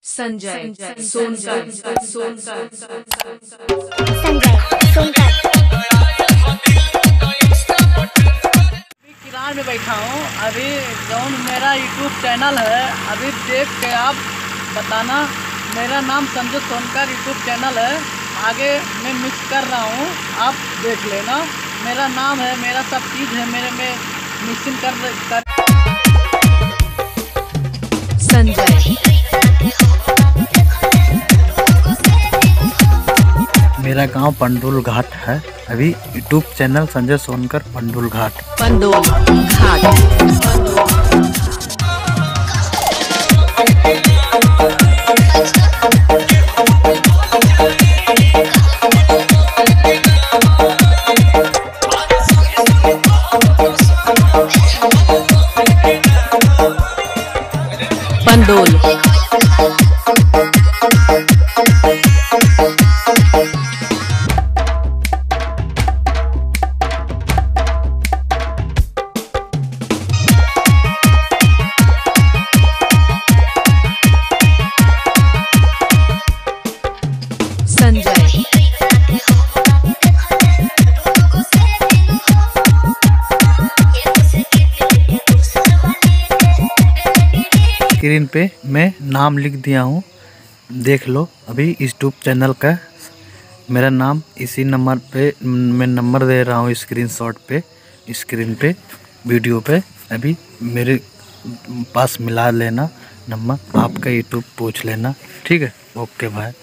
संजय सोनकर किरान में बैठा हूँ। अभी जौन मेरा यूट्यूब चैनल है, अभी देख के आप बताना। मेरा नाम संजय सोनकर यूट्यूब चैनल है। आगे मैं मिक्स कर रहा हूँ, आप देख लेना। मेरा नाम है, मेरा सब चीज़ है, मेरे में मिक्सिंग कर संजय। मेरा गांव पंडुल घाट है। अभी YouTube channel Sanjay Sonkar Pandul Ghat. Pandul Ghat. पंडुल Sanjay. Screen पे मैं नाम लिख दिया हूँ, देख लो। अभी यूट्यूब चैनल का मेरा नाम इसी नंबर पे मैं नंबर दे रहा हूँ स्क्रीनशॉट पे, स्क्रीन पे, वीडियो पे। अभी मेरे पास मिला लेना नंबर, आपका यूट्यूब पूछ लेना। ठीक है, ओके भाई।